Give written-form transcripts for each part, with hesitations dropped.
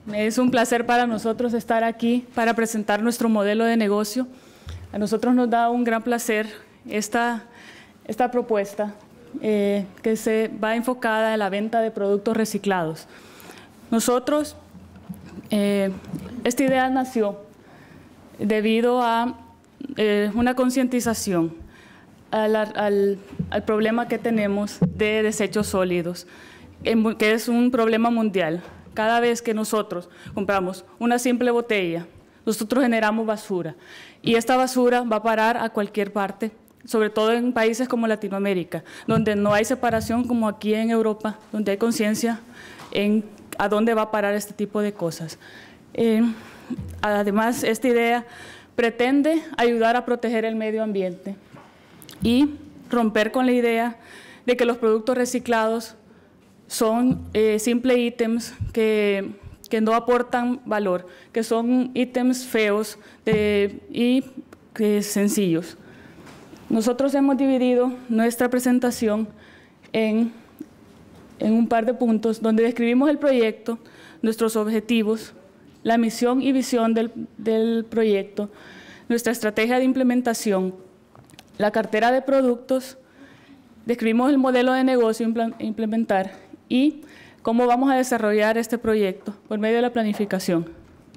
Es un placer para nosotros estar aquí para presentar nuestro modelo de negocio. A nosotros nos da un gran placer esta propuesta que se va enfocada en la venta de productos reciclados. Nosotros, esta idea nació debido a una concientización al problema que tenemos de desechos sólidos, que es un problema mundial. Cada vez que nosotros compramos una simple botella, nosotros generamos basura y esta basura va a parar a cualquier parte, sobre todo en países como Latinoamérica, donde no hay separación como aquí en Europa, donde hay conciencia en a dónde va a parar este tipo de cosas. Además, esta idea pretende ayudar a proteger el medio ambiente y romper con la idea de que los productos reciclados son simples ítems que no aportan valor, que son ítems feos y sencillos. Nosotros hemos dividido nuestra presentación en un par de puntos donde describimos el proyecto, nuestros objetivos, la misión y visión del proyecto, nuestra estrategia de implementación, la cartera de productos, describimos el modelo de negocio a implementar y cómo vamos a desarrollar este proyecto por medio de la planificación.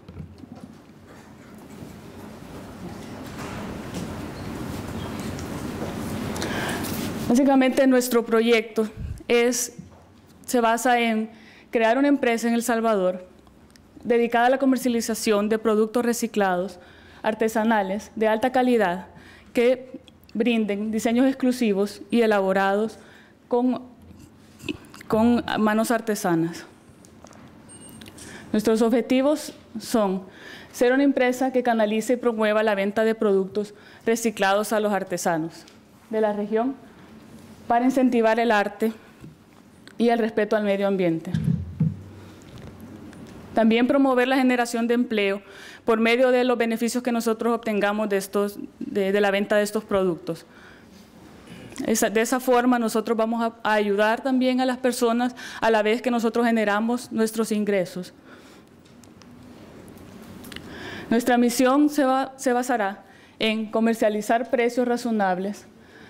Básicamente nuestro proyecto se basa en crear una empresa en El Salvador dedicada a la comercialización de productos reciclados, artesanales, de alta calidad, que brinden diseños exclusivos y elaborados con manos artesanas. Nuestros objetivos son ser una empresa que canalice y promueva la venta de productos reciclados a los artesanos de la región para incentivar el arte y el respeto al medio ambiente. También promover la generación de empleo por medio de los beneficios que nosotros obtengamos de la venta de estos productos. De esa forma nosotros vamos a ayudar también a las personas a la vez que nosotros generamos nuestros ingresos. Nuestra misión se basará en comercializar a precios razonables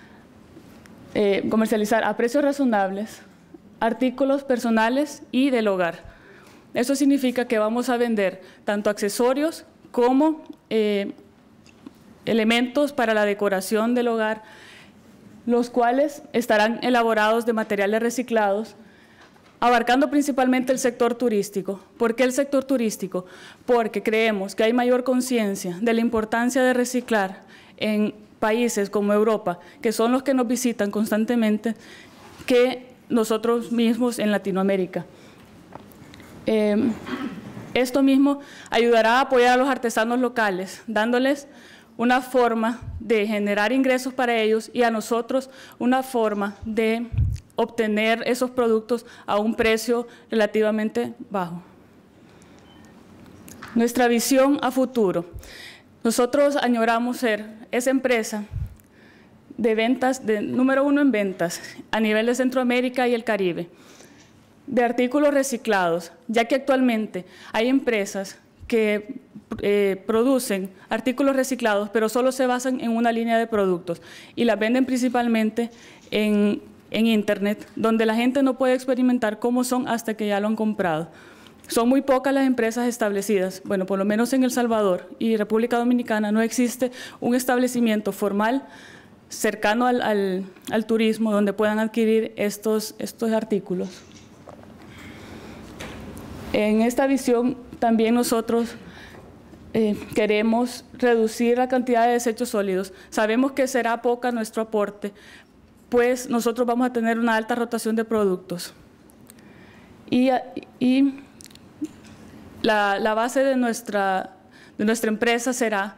artículos personales y del hogar. Eso significa que vamos a vender tanto accesorios como elementos para la decoración del hogar, los cuales estarán elaborados de materiales reciclados, abarcando principalmente el sector turístico. ¿Por qué el sector turístico? Porque creemos que hay mayor conciencia de la importancia de reciclar en países como Europa, que son los que nos visitan constantemente, que nosotros mismos en Latinoamérica. Esto mismo ayudará a apoyar a los artesanos locales, dándoles una forma de generar ingresos para ellos y a nosotros una forma de obtener esos productos a un precio relativamente bajo. Nuestra visión a futuro. Nosotros añoramos ser esa empresa de ventas, número 1 en ventas a nivel de Centroamérica y el Caribe, de artículos reciclados, ya que actualmente hay empresas que producen artículos reciclados, pero solo se basan en una línea de productos y las venden principalmente en Internet, donde la gente no puede experimentar cómo son hasta que ya lo han comprado. Son muy pocas las empresas establecidas, bueno, por lo menos en El Salvador y República Dominicana no existe un establecimiento formal cercano al turismo donde puedan adquirir estos artículos. En esta visión también nosotros queremos reducir la cantidad de desechos sólidos. Sabemos que será poca nuestro aporte, pues nosotros vamos a tener una alta rotación de productos. Y la base de nuestra empresa será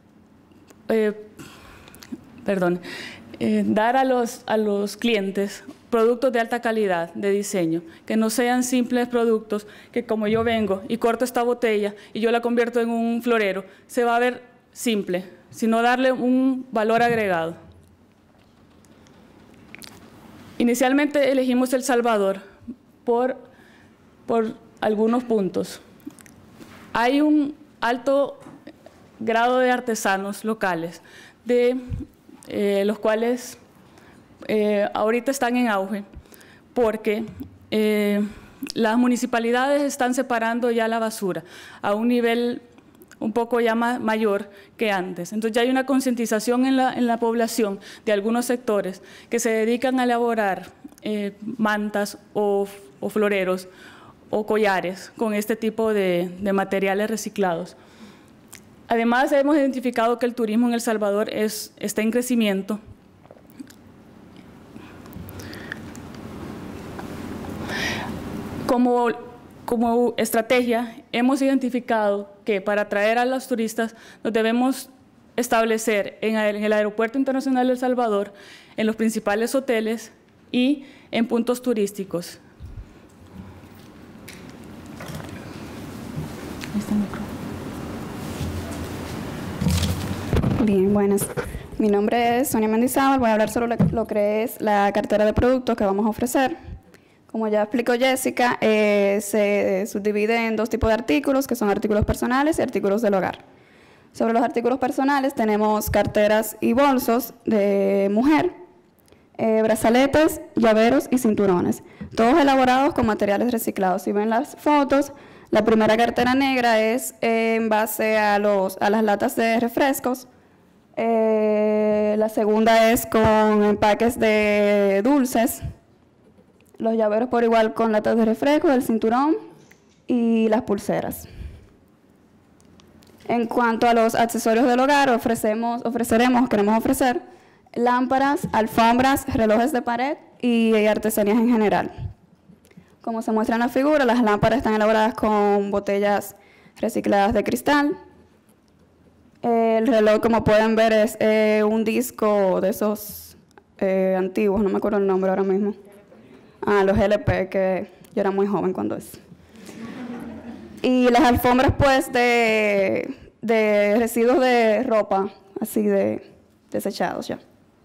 dar a los clientes productos de alta calidad de diseño, que no sean simples productos que como yo vengo y corto esta botella y yo la convierto en un florero, se va a ver simple, sino darle un valor agregado. Inicialmente elegimos El Salvador por algunos puntos. Hay un alto grado de artesanos locales, de los cuales ahorita están en auge, porque las municipalidades están separando ya la basura a un nivel un poco ya mayor que antes. Entonces ya hay una concientización en la población de algunos sectores que se dedican a elaborar mantas o floreros o collares con este tipo de materiales reciclados. Además, hemos identificado que el turismo en El Salvador está en crecimiento. Como estrategia, hemos identificado que para atraer a los turistas nos debemos establecer en el Aeropuerto Internacional de El Salvador, en los principales hoteles y en puntos turísticos. Bien, buenas. Mi nombre es Sonia Mendizábal. Voy a hablar sobre lo que es la cartera de productos que vamos a ofrecer. Como ya explicó Jessica, se subdivide en dos tipos de artículos, que son artículos personales y artículos del hogar. Sobre los artículos personales tenemos carteras y bolsos de mujer, brazaletes, llaveros y cinturones, todos elaborados con materiales reciclados. Si ven las fotos, la primera cartera negra es en base a las latas de refrescos. La segunda es con empaques de dulces. Los llaveros por igual con latas de refresco, el cinturón y las pulseras. En cuanto a los accesorios del hogar, queremos ofrecer lámparas, alfombras, relojes de pared y artesanías en general. Como se muestra en la figura, las lámparas están elaboradas con botellas recicladas de cristal. El reloj, como pueden ver, es un disco de esos antiguos, no me acuerdo el nombre ahora mismo. Los LP, que yo era muy joven cuando es. Y las alfombras, pues, de residuos de ropa, así desechados ya.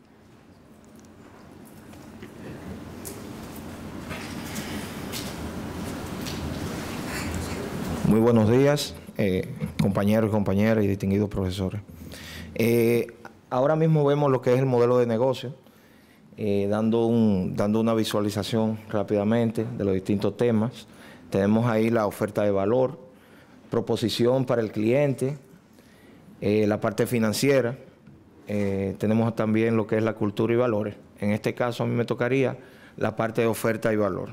Muy buenos días, compañeros y compañeras y distinguidos profesores. Ahora mismo vemos lo que es el modelo de negocio, dando una visualización rápidamente de los distintos temas. Tenemos ahí la oferta de valor, proposición para el cliente, la parte financiera, tenemos también lo que es la cultura y valores. En este caso a mí me tocaría la parte de oferta y valor.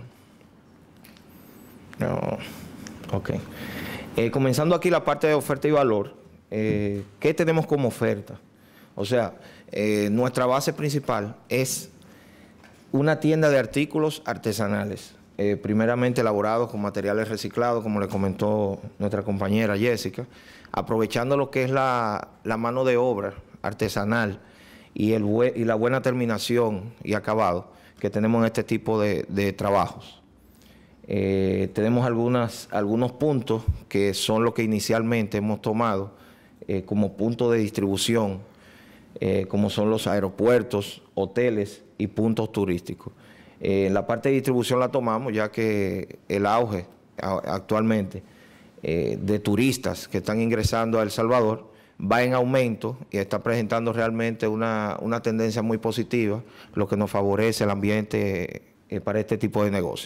Comenzando aquí la parte de oferta y valor, ¿qué tenemos como oferta? O sea, nuestra base principal es una tienda de artículos artesanales, primeramente elaborados con materiales reciclados, como le comentó nuestra compañera Jessica, aprovechando lo que es la mano de obra artesanal y la buena terminación y acabado que tenemos en este tipo de trabajos. Tenemos algunos puntos que son los que inicialmente hemos tomado como punto de distribución, como son los aeropuertos, hoteles y puntos turísticos. La parte de distribución la tomamos ya que el auge actualmente de turistas que están ingresando a El Salvador va en aumento y está presentando realmente una tendencia muy positiva, lo que nos favorece el ambiente para este tipo de negocio.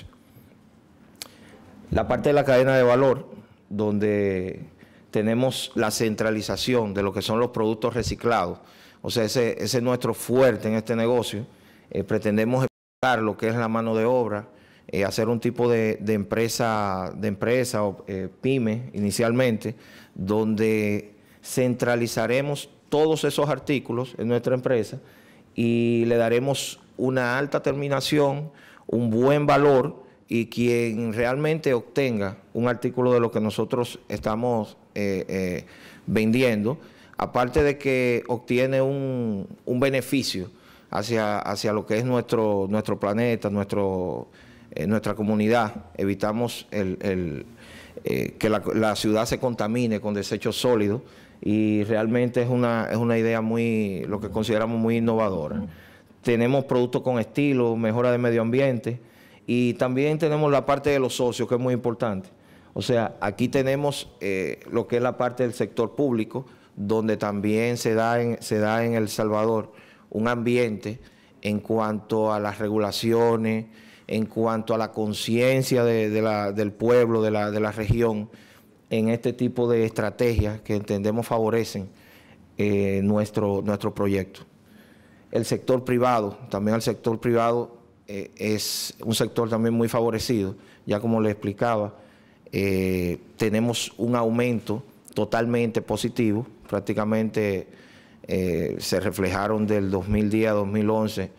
La parte de la cadena de valor, donde tenemos la centralización de lo que son los productos reciclados, o sea, ese es nuestro fuerte en este negocio. Pretendemos explicar lo que es la mano de obra, hacer un tipo de empresa o pyme inicialmente, donde centralizaremos todos esos artículos en nuestra empresa y le daremos una alta terminación, un buen valor, y quien realmente obtenga un artículo de lo que nosotros estamos vendiendo, aparte de que obtiene un beneficio hacia lo que es nuestro planeta, nuestra comunidad, evitamos que la ciudad se contamine con desechos sólidos, y realmente es una idea lo que consideramos muy innovadora. Tenemos productos con estilo, mejora de medio ambiente, y también tenemos la parte de los socios, que es muy importante. O sea, aquí tenemos lo que es la parte del sector público, donde también se da en El Salvador un ambiente en cuanto a las regulaciones, en cuanto a la conciencia del pueblo, de la región, en este tipo de estrategias que entendemos favorecen nuestro proyecto. El sector privado, también el sector privado es un sector también muy favorecido, ya como le explicaba, tenemos un aumento totalmente positivo, prácticamente se reflejaron del 2010 a 2011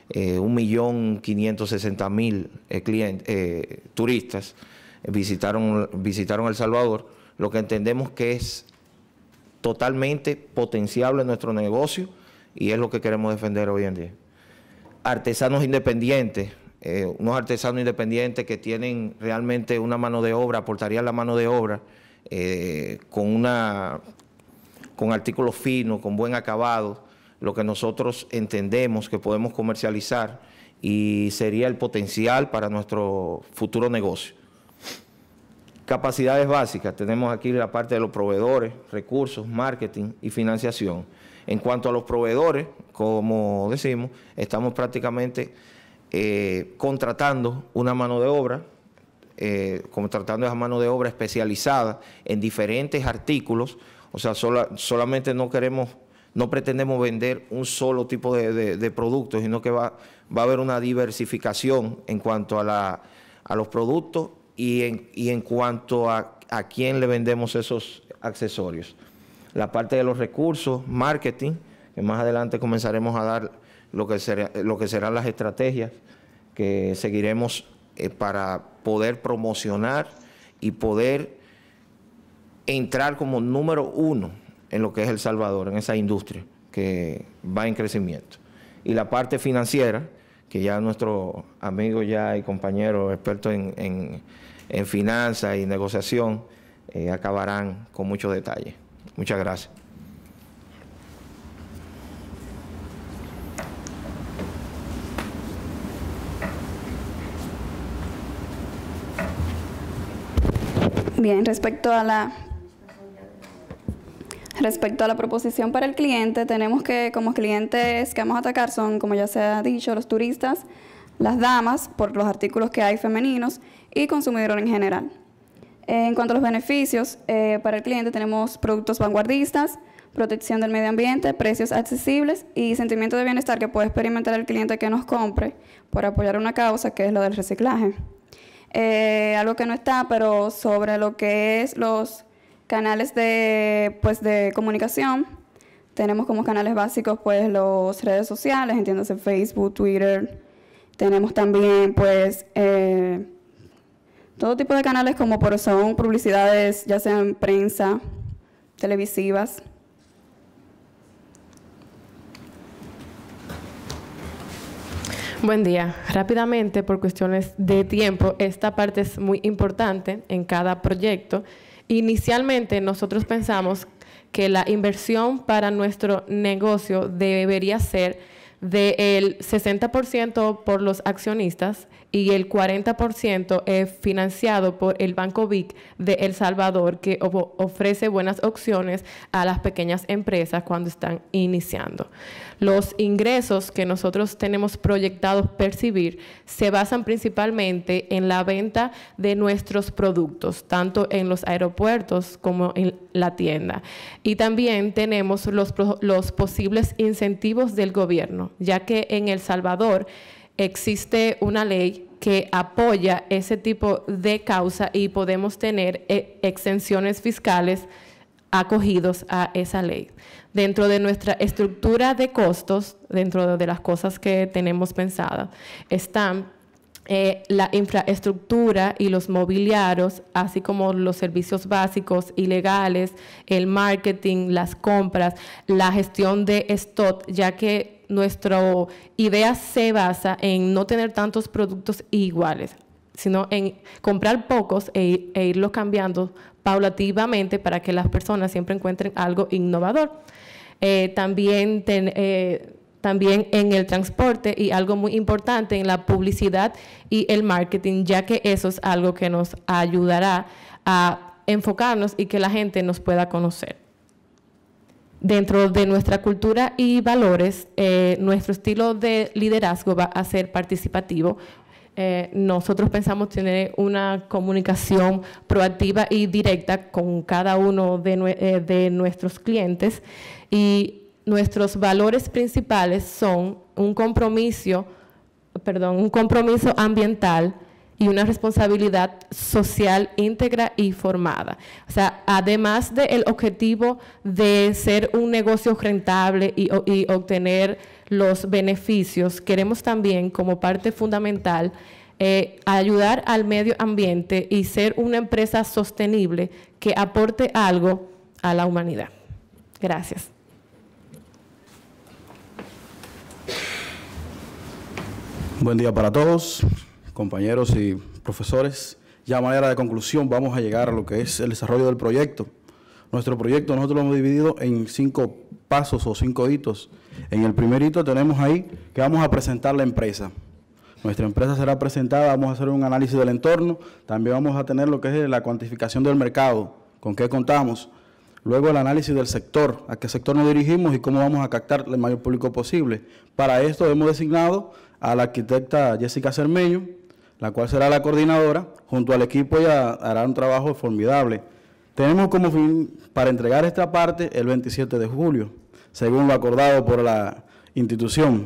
1.560.000 turistas visitaron El Salvador, lo que entendemos que es totalmente potenciable en nuestro negocio y es lo que queremos defender hoy en día. Artesanos independientes, unos artesanos independientes que tienen realmente una mano de obra, aportarían la mano de obra con artículos finos, con buen acabado, lo que nosotros entendemos que podemos comercializar y sería el potencial para nuestro futuro negocio. Capacidades básicas, tenemos aquí la parte de los proveedores, recursos, marketing y financiación. En cuanto a los proveedores, como decimos, estamos prácticamente contratando una mano de obra, contratando esa mano de obra especializada en diferentes artículos, o sea, solamente no pretendemos vender un solo tipo de productos, sino que va a haber una diversificación en cuanto a los productos y en cuanto a quién le vendemos esos accesorios. La parte de los recursos, marketing, que más adelante comenzaremos a dar lo que serán las estrategias que seguiremos para poder promocionar y poder entrar como número 1 en lo que es El Salvador, en esa industria que va en crecimiento. Y la parte financiera, que ya nuestro amigo ya y compañero experto en finanzas y negociación acabarán con muchos detalles. Muchas gracias. Bien, respecto a la proposición para el cliente, tenemos que como clientes que vamos a atacar son, como ya se ha dicho, los turistas, las damas, por los artículos que hay femeninos, y consumidor en general. En cuanto a los beneficios, para el cliente tenemos productos vanguardistas, protección del medio ambiente, precios accesibles y sentimiento de bienestar que puede experimentar el cliente que nos compre por apoyar una causa, que es lo del reciclaje. Algo que no está, pero sobre lo que es los canales de comunicación, tenemos como canales básicos pues las redes sociales, entiéndase Facebook, Twitter. Tenemos también pues todo tipo de canales como son publicidades, ya sean prensa, televisivas. Buen día. Rápidamente, por cuestiones de tiempo, esta parte es muy importante en cada proyecto. Inicialmente, nosotros pensamos que la inversión para nuestro negocio debería ser del 60% por los accionistas y el 40% es financiado por el Banco BIC de El Salvador, que ofrece buenas opciones a las pequeñas empresas cuando están iniciando. Los ingresos que nosotros tenemos proyectados percibir se basan principalmente en la venta de nuestros productos, tanto en los aeropuertos como en la tienda. Y también tenemos los posibles incentivos del gobierno, ya que en El Salvador existe una ley que apoya ese tipo de causa y podemos tener exenciones fiscales acogidos a esa ley. Dentro de nuestra estructura de costos, dentro de las cosas que tenemos pensadas, están la infraestructura y los mobiliarios, así como los servicios básicos y legales, el marketing, las compras, la gestión de stock, ya que nuestra idea se basa en no tener tantos productos iguales, sino en comprar pocos e irlos cambiando paulativamente para que las personas siempre encuentren algo innovador. También en el transporte y algo muy importante en la publicidad y el marketing, ya que eso es algo que nos ayudará a enfocarnos y que la gente nos pueda conocer. Dentro de nuestra cultura y valores, nuestro estilo de liderazgo va a ser participativo. Nosotros pensamos tener una comunicación proactiva y directa con cada uno de nuestros clientes, y nuestros valores principales son un compromiso ambiental y una responsabilidad social íntegra y formada. O sea, además del objetivo de ser un negocio rentable y obtener los beneficios, queremos también, como parte fundamental, ayudar al medio ambiente y ser una empresa sostenible que aporte algo a la humanidad. Gracias. Buen día para todos, compañeros y profesores. Ya a manera de conclusión vamos a llegar a lo que es el desarrollo del proyecto. Nuestro proyecto nosotros lo hemos dividido en 5 pasos o 5 hitos. En el primer hito tenemos ahí que vamos a presentar la empresa. Nuestra empresa será presentada, vamos a hacer un análisis del entorno, también vamos a tener lo que es la cuantificación del mercado, con qué contamos. Luego el análisis del sector, a qué sector nos dirigimos y cómo vamos a captar el mayor público posible. Para esto hemos designado a la arquitecta Jessica Cermeño, la cual será la coordinadora, junto al equipo ella hará un trabajo formidable. Tenemos como fin para entregar esta parte el 27 de julio, según lo acordado por la institución.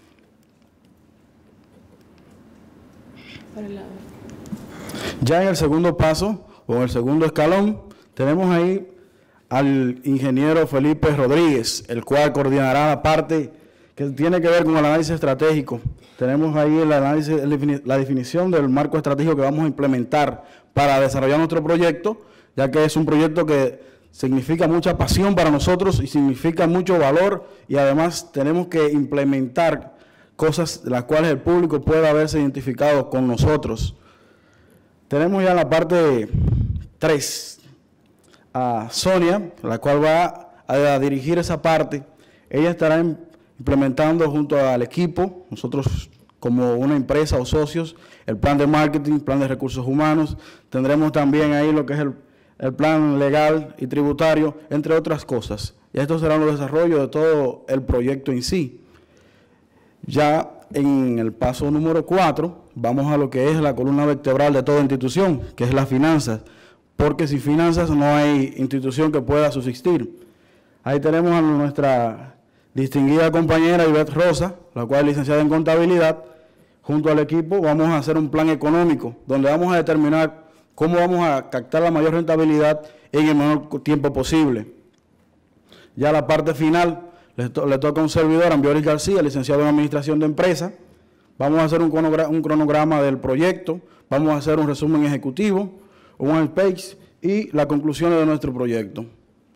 Ya en el segundo paso, o en el segundo escalón, tenemos ahí al ingeniero Felipe Rodríguez, el cual coordinará la parte que tiene que ver con el análisis estratégico. Tenemos ahí el análisis, la definición del marco estratégico que vamos a implementar para desarrollar nuestro proyecto, ya que es un proyecto que significa mucha pasión para nosotros y significa mucho valor, y además tenemos que implementar cosas de las cuales el público pueda haberse identificado con nosotros. Tenemos ya la parte 3 a Sonia, la cual va a dirigir esa parte. Ella estará implementando junto al equipo, nosotros como una empresa o socios, el plan de marketing, plan de recursos humanos. Tendremos también ahí lo que es el plan legal y tributario, entre otras cosas. Y estos serán los desarrollos de todo el proyecto en sí. Ya en el paso número 4, vamos a lo que es la columna vertebral de toda institución, que es las finanzas, porque sin finanzas no hay institución que pueda subsistir. Ahí tenemos a nuestra distinguida compañera Ivette Rosa, la cual es licenciada en contabilidad. Junto al equipo vamos a hacer un plan económico, donde vamos a determinar cómo vamos a captar la mayor rentabilidad en el menor tiempo posible. Ya la parte final le toca a un servidor, Ambioris García, licenciado en Administración de Empresas. Vamos a hacer un cronograma del proyecto, vamos a hacer un resumen ejecutivo, un one page y las conclusiones de nuestro proyecto.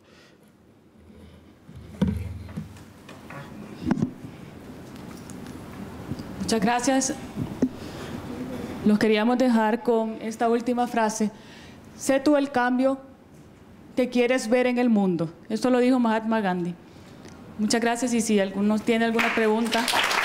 Muchas gracias. Los queríamos dejar con esta última frase. Sé tú el cambio que quieres ver en el mundo. Esto lo dijo Mahatma Gandhi. Muchas gracias, y si alguno tiene alguna pregunta.